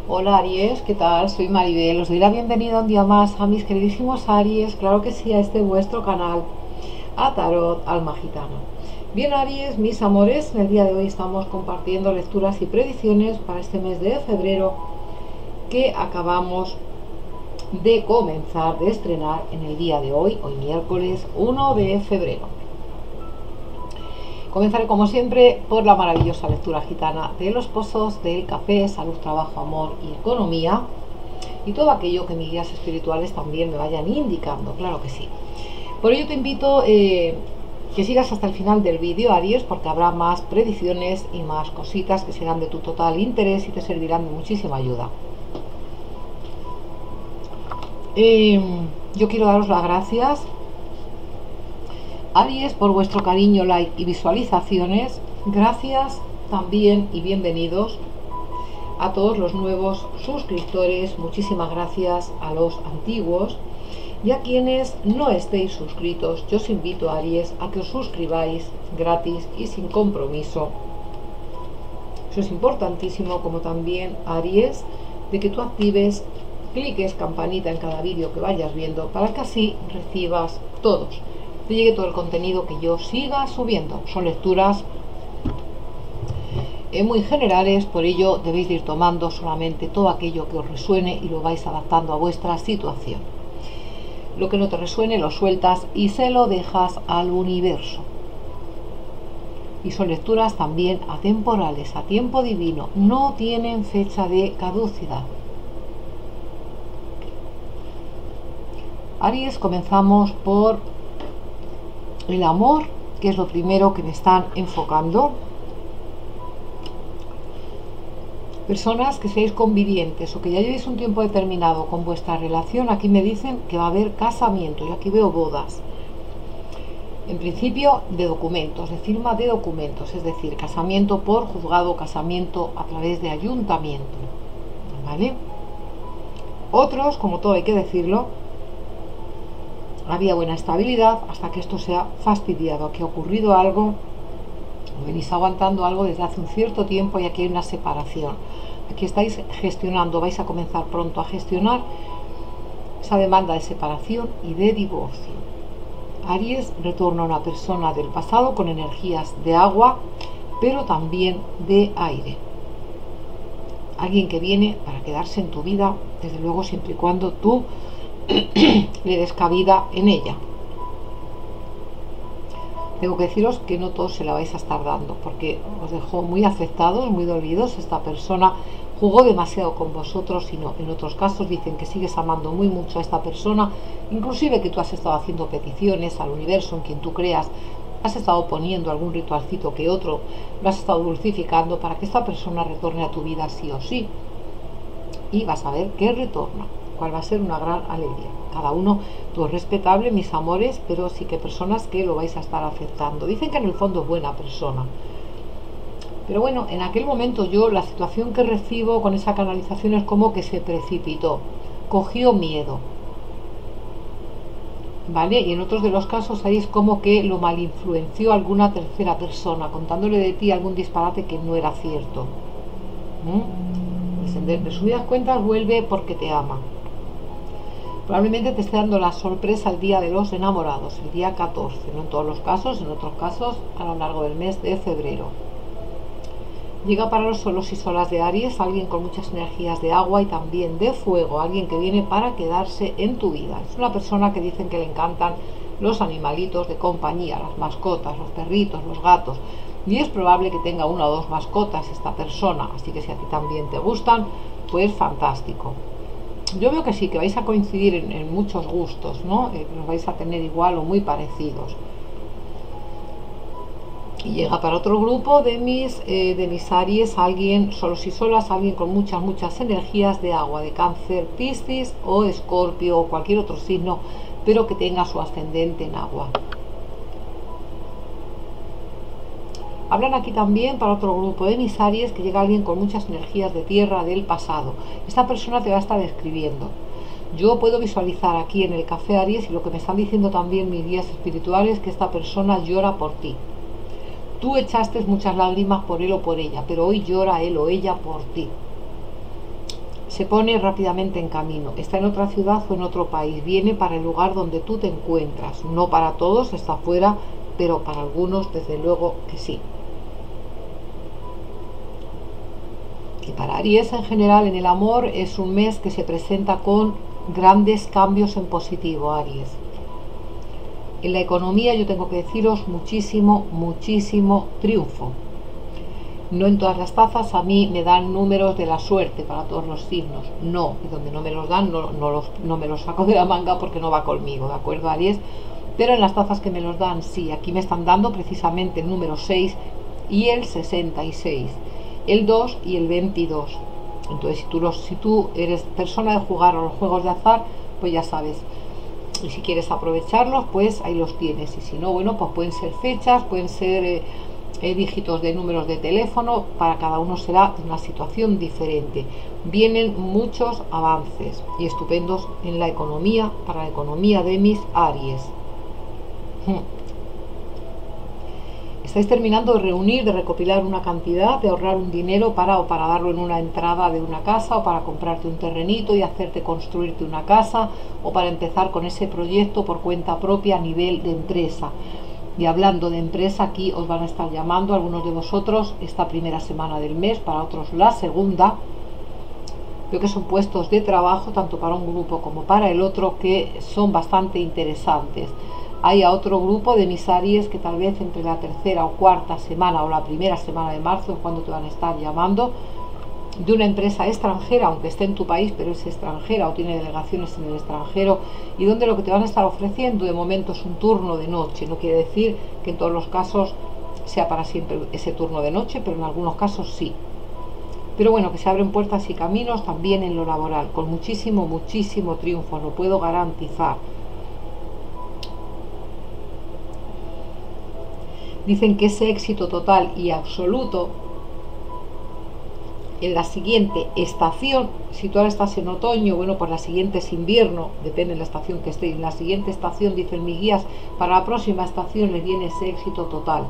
Hola Aries, ¿qué tal? Soy Maribel, os doy la bienvenida un día más a mis queridísimos Aries, claro que sí, a este vuestro canal, a Tarot Alma Gitana. Bien Aries, mis amores, en el día de hoy estamos compartiendo lecturas y predicciones para este mes de febrero que acabamos de comenzar, de estrenar en el día de hoy miércoles 1 de febrero. Comenzaré como siempre por la maravillosa lectura gitana de los pozos del café, salud, trabajo, amor y economía, y todo aquello que mis guías espirituales también me vayan indicando, claro que sí. Por ello te invito que sigas hasta el final del vídeo, Aries, porque habrá más predicciones y más cositas que serán de tu total interés y te servirán de muchísima ayuda. Yo quiero daros las gracias, Aries, por vuestro cariño, like y visualizaciones. Gracias también y bienvenidos a todos los nuevos suscriptores. Muchísimas gracias a los antiguos. Y a quienes no estéis suscritos, yo os invito, Aries, a que os suscribáis gratis y sin compromiso. Eso es importantísimo, como también, Aries, de que tú actives, cliques campanita en cada vídeo que vayas viendo, para que así recibas todos, te llegue todo el contenido que yo siga subiendo. Son lecturas muy generales, por ello debéis de ir tomando solamente todo aquello que os resuene y lo vais adaptando a vuestra situación. Lo que no te resuene lo sueltas y se lo dejas al universo. Y son lecturas también atemporales, a tiempo divino, no tienen fecha de caducidad. Aries, comenzamos por el amor, que es lo primero que me están enfocando. Personas que seáis convivientes o que ya llevéis un tiempo determinado con vuestra relación, aquí me dicen que va a haber casamiento. Yo aquí veo bodas, en principio de documentos, de firma de documentos, es decir, casamiento por juzgado, casamiento a través de ayuntamiento, ¿vale? Otros, como todo hay que decirlo, había buena estabilidad hasta que esto se ha fastidiado, que ha ocurrido algo, venís aguantando algo desde hace un cierto tiempo y aquí hay una separación. Aquí estáis gestionando, vais a comenzar pronto a gestionar esa demanda de separación y de divorcio. Aries, retorna a una persona del pasado con energías de agua, pero también de aire. Alguien que viene para quedarse en tu vida, desde luego siempre y cuando tú le des cabida en ella. Tengo que deciros que no todos se la vais a estar dando, porque os dejó muy afectados, muy dolidos. Esta persona jugó demasiado con vosotros, y no, en otros casos dicen que sigues amando muy mucho a esta persona, inclusive que tú has estado haciendo peticiones al universo, en quien tú creas, has estado poniendo algún ritualcito que otro, lo has estado dulcificando para que esta persona retorne a tu vida sí o sí, y vas a ver que retorna, cuál va a ser una gran alegría. Cada uno, tú es respetable, mis amores, pero sí que personas que lo vais a estar aceptando. Dicen que en el fondo es buena persona, pero bueno, en aquel momento yo la situación que recibo con esa canalización es como que se precipitó, cogió miedo, ¿vale? Y en otros de los casos ahí es como que lo malinfluenció alguna tercera persona, contándole de ti algún disparate que no era cierto. Pues en resumidas cuentas, vuelve porque te ama. Probablemente te esté dando la sorpresa el día de los enamorados, el día 14, no en todos los casos, en otros casos a lo largo del mes de febrero. Llega para los solos y solas de Aries alguien con muchas energías de agua y también de fuego, alguien que viene para quedarse en tu vida. Es una persona que dicen que le encantan los animalitos de compañía, las mascotas, los perritos, los gatos, y es probable que tenga una o dos mascotas esta persona, así que si a ti también te gustan, pues fantástico. Yo veo que sí, que vais a coincidir en muchos gustos, ¿no? Los vais a tener igual o muy parecidos. Y llega para otro grupo de mis Aries, alguien solos y solas, alguien con muchas energías de agua, de Cáncer, Piscis o Escorpio o cualquier otro signo, pero que tenga su ascendente en agua. Hablan aquí también para otro grupo de mis Aries, que llega alguien con muchas energías de tierra del pasado. Esta persona te va a estar escribiendo. Yo puedo visualizar aquí en el café Aries, y lo que me están diciendo también mis guías espirituales, que esta persona llora por ti. Tú echaste muchas lágrimas por él o por ella, pero hoy llora él o ella por ti. se pone rápidamente en camino, está en otra ciudad o en otro país, viene para el lugar donde tú te encuentras, no para todos, está fuera, pero para algunos desde luego que sí. Y para Aries en general en el amor es un mes que se presenta con grandes cambios en positivo, Aries. En la economía yo tengo que deciros muchísimo, muchísimo triunfo. No en todas las tazas a mí me dan números de la suerte para todos los signos, no, y donde no me los dan no me los saco de la manga porque no va conmigo, ¿de acuerdo, Aries? Pero en las tazas que me los dan, sí, aquí me están dando precisamente el número 6 y el 66, el 2 y el 22. Entonces si tú eres persona de jugar a los juegos de azar, pues ya sabes, y si quieres aprovecharlos, pues ahí los tienes, y si no, bueno, pues pueden ser fechas, pueden ser dígitos de números de teléfono, para cada uno será una situación diferente. Vienen muchos avances y estupendos en la economía, para la economía de mis Aries. Estáis terminando de reunir, de recopilar una cantidad, de ahorrar un dinero para darlo en una entrada de una casa, o para comprarte un terrenito y hacerte construirte una casa, o para empezar con ese proyecto por cuenta propia a nivel de empresa. Y hablando de empresa, aquí os van a estar llamando algunos de vosotros esta primera semana del mes, para otros la segunda. Creo que son puestos de trabajo tanto para un grupo como para el otro que son bastante interesantes. Hay a otro grupo de mis Aries que tal vez entre la tercera o cuarta semana o la primera semana de marzo es cuando te van a estar llamando, de una empresa extranjera, aunque esté en tu país, pero es extranjera o tiene delegaciones en el extranjero, y donde lo que te van a estar ofreciendo de momento es un turno de noche. No quiere decir que en todos los casos sea para siempre ese turno de noche, pero en algunos casos sí. Pero bueno, que se abren puertas y caminos también en lo laboral, con muchísimo, muchísimo triunfo, lo puedo garantizar. Dicen que ese éxito total y absoluto en la siguiente estación, si tú ahora estás en otoño, bueno, pues la siguiente es invierno, depende de la estación que esté. En la siguiente estación, dicen mis guías, para la próxima estación les viene ese éxito total.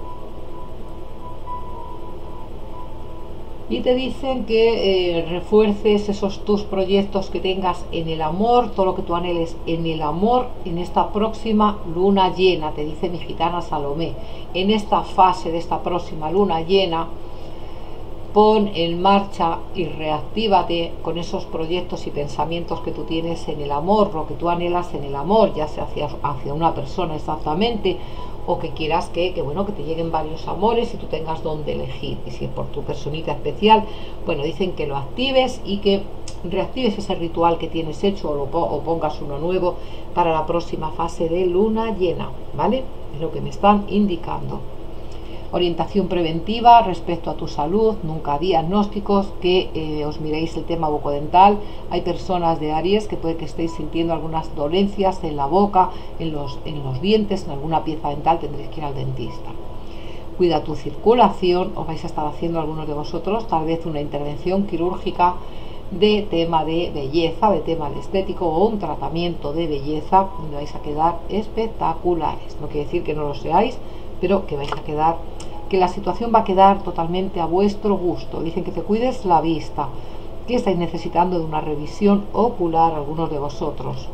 Y te dicen que refuerces esos tus proyectos que tengas en el amor, todo lo que tú anheles en el amor, en esta próxima luna llena, te dice mi gitana Salomé. En esta fase de esta próxima luna llena, pon en marcha y reactívate con esos proyectos y pensamientos que tú tienes en el amor, lo que tú anhelas en el amor, ya sea hacia una persona exactamente, o que quieras que bueno, que te lleguen varios amores y tú tengas donde elegir. Y si es por tu personita especial, bueno, dicen que lo actives y que reactives ese ritual que tienes hecho, o pongas uno nuevo para la próxima fase de luna llena, ¿vale? Es lo que me están indicando. Orientación preventiva respecto a tu salud, nunca diagnósticos, que os miréis el tema bucodental. Hay personas de Aries que puede que estéis sintiendo algunas dolencias en la boca, en los dientes, en alguna pieza dental, tendréis que ir al dentista. Cuida tu circulación, os vais a estar haciendo algunos de vosotros tal vez una intervención quirúrgica de tema de belleza, de tema de estético, o un tratamiento de belleza donde vais a quedar espectaculares. No quiere decir que no lo seáis, pero que vais a quedar, que la situación va a quedar totalmente a vuestro gusto. Dicen que te cuides la vista, que estáis necesitando de una revisión ocular algunos de vosotros.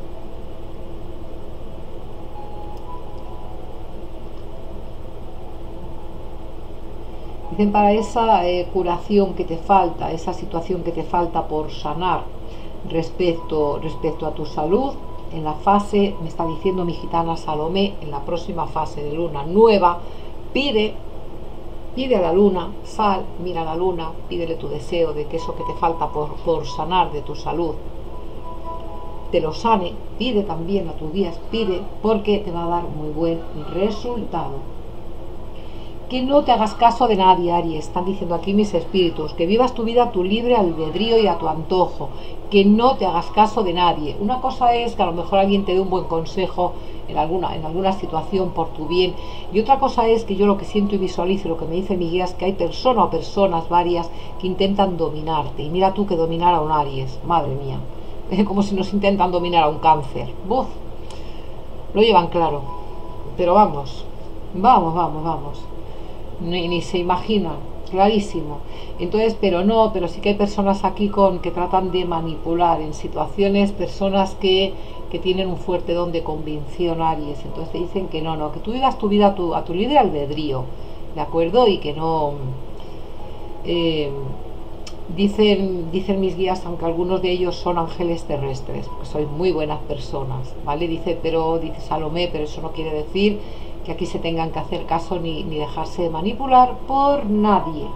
Dicen para esa curación que te falta, esa situación que te falta por sanar respecto a tu salud, en la fase, me está diciendo mi gitana Salomé, en la próxima fase de luna nueva, pide a la luna, sal, mira a la luna, pídele tu deseo de que eso que te falta por sanar de tu salud te lo sane. Pide también a tus días, pide, porque te va a dar muy buen resultado. Que no te hagas caso de nadie, Aries, están diciendo aquí mis espíritus, que vivas tu vida a tu libre albedrío y a tu antojo, que no te hagas caso de nadie. Una cosa es que a lo mejor alguien te dé un buen consejo en alguna situación por tu bien, y otra cosa es que yo lo que siento y visualizo, lo que me dice mi guía, es que hay persona o personas varias que intentan dominarte. Y mira tú que dominar a un Aries, madre mía, es como si nos intentan dominar a un Cáncer. ¡Buf! Lo llevan claro, pero vamos. Ni se imaginan clarísimo. Entonces, pero sí que hay personas aquí que tratan de manipular en situaciones, personas que tienen un fuerte don de convicción, Aries. Entonces te dicen que no, que tú vivas tu vida a tu libre albedrío, ¿de acuerdo? Y que no... dicen mis guías, aunque algunos de ellos son ángeles terrestres, porque sois muy buenas personas, ¿vale? Dice Salomé, pero eso no quiere decir que aquí se tengan que hacer caso ni dejarse manipular por nadie.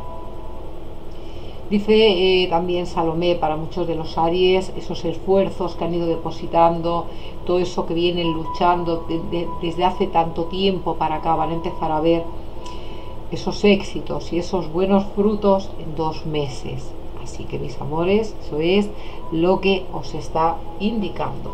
Dice también Salomé, para muchos de los Aries, esos esfuerzos que han ido depositando, todo eso que vienen luchando desde hace tanto tiempo para acá, van a empezar a ver esos éxitos y esos buenos frutos en 2 meses. Así que, mis amores, eso es lo que os está indicando.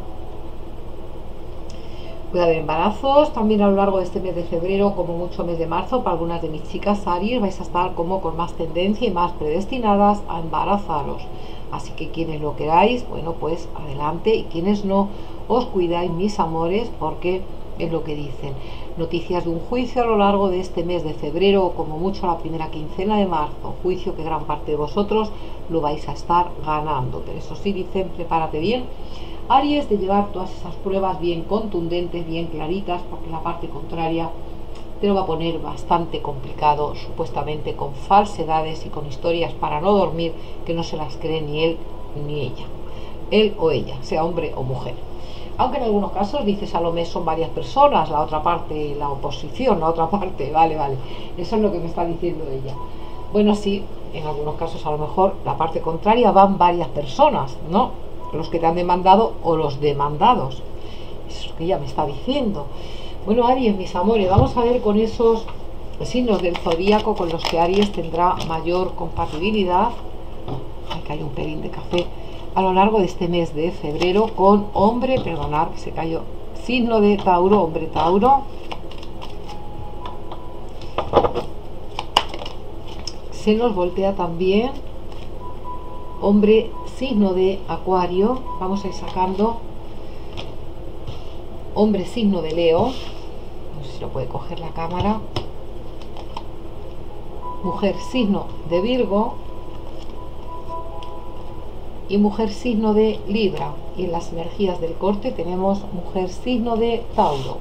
Puede haber embarazos también a lo largo de este mes de febrero, como mucho mes de marzo. Para algunas de mis chicas Aries vais a estar como con más tendencia y más predestinadas a embarazaros. Así que quienes lo queráis, bueno, pues adelante, y quienes no, os cuidáis, mis amores, porque es lo que dicen. Noticias de un juicio a lo largo de este mes de febrero, o como mucho la primera quincena de marzo. Juicio que gran parte de vosotros lo vais a estar ganando. Pero eso sí, dicen, prepárate bien, Aries, de llevar todas esas pruebas bien contundentes, bien claritas, porque la parte contraria te lo va a poner bastante complicado, supuestamente con falsedades y con historias para no dormir que no se las cree ni él ni ella, él o ella, sea hombre o mujer. Aunque en algunos casos, dice Salomé, son varias personas, la otra parte, la oposición, la otra parte, vale, eso es lo que me está diciendo ella. Bueno, sí, en algunos casos a lo mejor la parte contraria van varias personas, ¿no? Los que te han demandado o los demandados. Eso es lo que ella me está diciendo. Bueno, Aries, mis amores, vamos a ver con esos signos del zodíaco con los que Aries tendrá mayor compatibilidad. Ay, que hay un pelín de café. A lo largo de este mes de febrero con hombre, perdonad que se cayó, signo de Tauro, hombre Tauro. Se nos voltea también hombre signo de Acuario. Vamos a ir sacando hombre signo de Leo, no sé si lo puede coger la cámara, mujer signo de Virgo y mujer signo de Libra. Y en las energías del corte tenemos mujer signo de Tauro.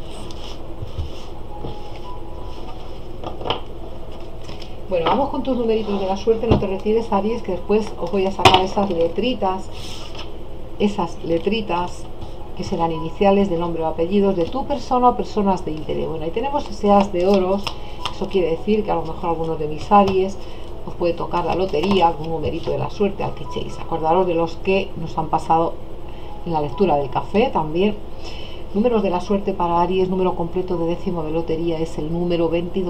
Bueno, vamos con tus numeritos de la suerte. No te retires, Aries, que después os voy a sacar esas letritas que serán iniciales de nombre o apellidos de tu persona o personas de interés. Bueno, ahí tenemos ese as de oros. Eso quiere decir que a lo mejor algunos de mis Aries os puede tocar la lotería, algún numerito de la suerte al que echéis. Acordaros de los que nos han pasado en la lectura del café también. Números de la suerte para Aries, número completo de décimo de lotería es el número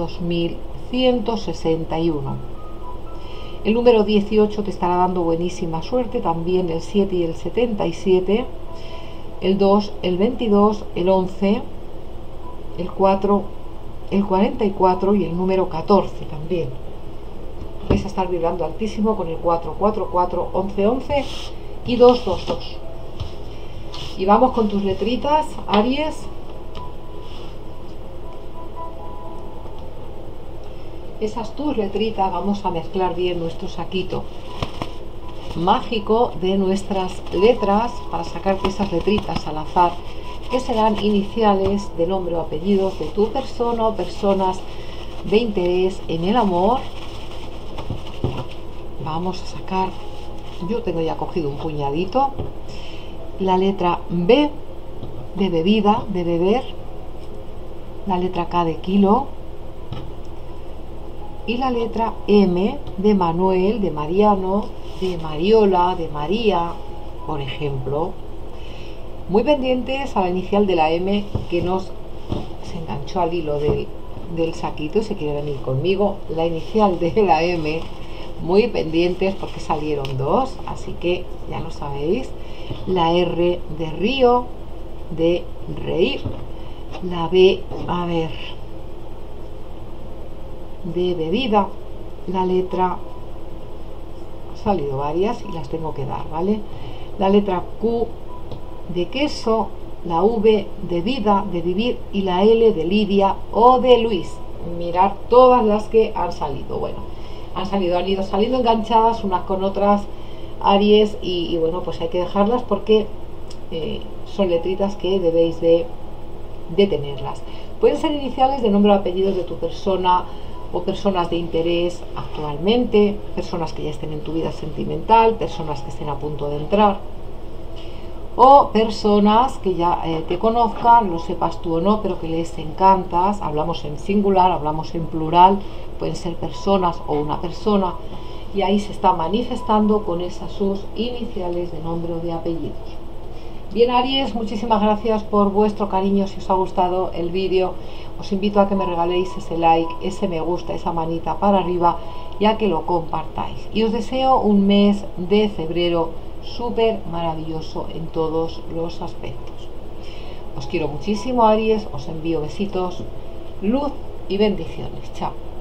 22.161. El número 18 te estará dando buenísima suerte, también el 7 y el 77, el 2, el 22, el 11, el 4, el 44 y el número 14 también. Vais a estar vibrando altísimo con el 4, 4, 4, 11, 11 y 2, 2, 2. Y vamos con tus letritas, Aries. Esas tus letritas, vamos a mezclar bien nuestro saquito mágico de nuestras letras para sacarte esas letritas al azar que serán iniciales de nombre o apellidos de tu persona o personas de interés en el amor. Vamos a sacar, yo tengo ya cogido un puñadito, la letra B de bebida, de beber, la letra K de kilo y la letra M de Manuel, de Mariano, de Mariola, de María, por ejemplo. Muy pendientes a la inicial de la M que se enganchó al hilo del saquito y se quiere venir conmigo. La inicial de la M, muy pendientes porque salieron dos, así que ya lo sabéis. La R de río, de reír. La B, a ver, de bebida. La letra, han salido varias y las tengo que dar, ¿vale? La letra Q de queso, la V de vida, de vivir, y la L de Lidia o de Luis. mirar todas las que han salido. Bueno, han ido saliendo enganchadas unas con otras, Aries, y bueno, pues hay que dejarlas porque son letritas que debéis de tenerlas. Pueden ser iniciales de nombre o apellidos de tu persona o personas de interés actualmente, personas que ya estén en tu vida sentimental, personas que estén a punto de entrar, o personas que ya te conozcan, lo sepas tú o no, pero que les encantas. Hablamos en singular, hablamos en plural, pueden ser personas o una persona, y ahí se está manifestando con esas sus iniciales de nombre o de apellidos. Bien, Aries, muchísimas gracias por vuestro cariño. Si os ha gustado el vídeo, os invito a que me regaléis ese like, ese me gusta, esa manita para arriba, y a que lo compartáis. Y os deseo un mes de febrero súper maravilloso en todos los aspectos. Os quiero muchísimo, Aries, os envío besitos, luz y bendiciones. Chao.